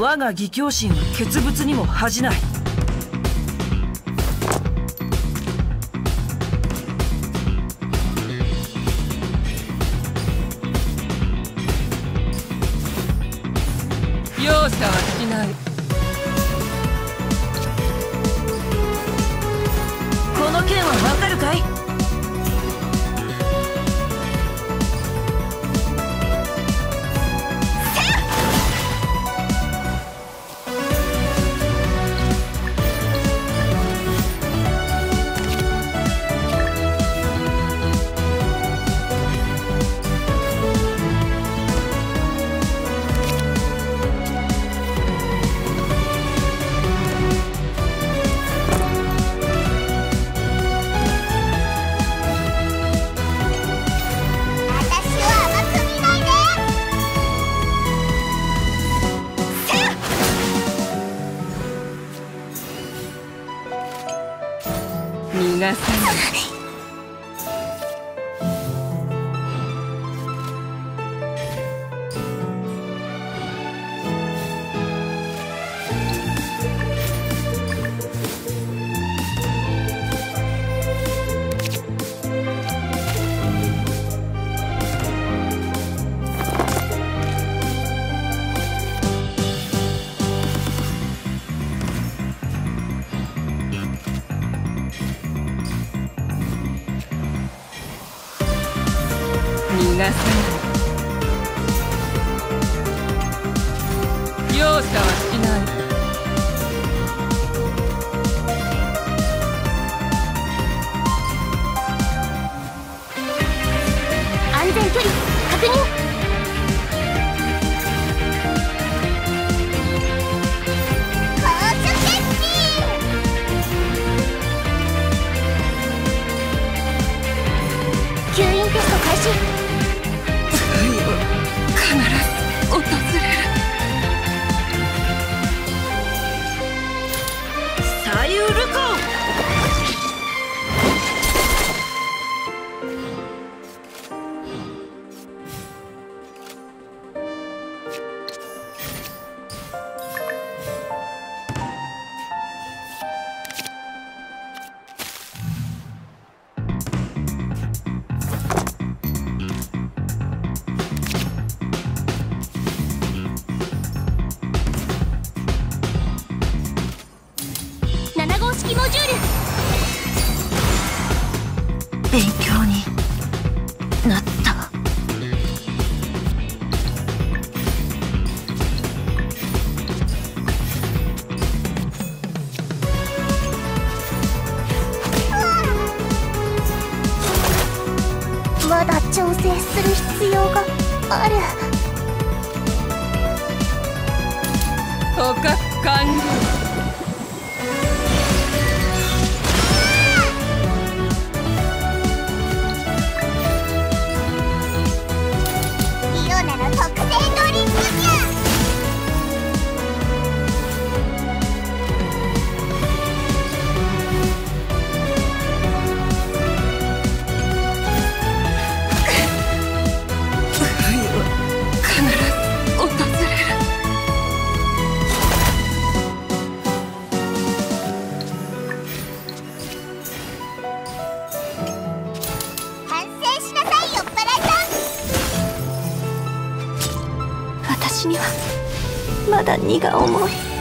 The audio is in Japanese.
我が義兄心は傑物にも恥じない。容赦はしない。この件はわかるかい？逃がさない。逃がさない。容赦はしない。 安全距離確認。高速接近。吸引テスト開始。 必ず訪れる。サイウルコ。 7号式モジュール。 勉強になった。 まだ調整する必要がある。 捕獲完了。 私にはまだ荷が重い。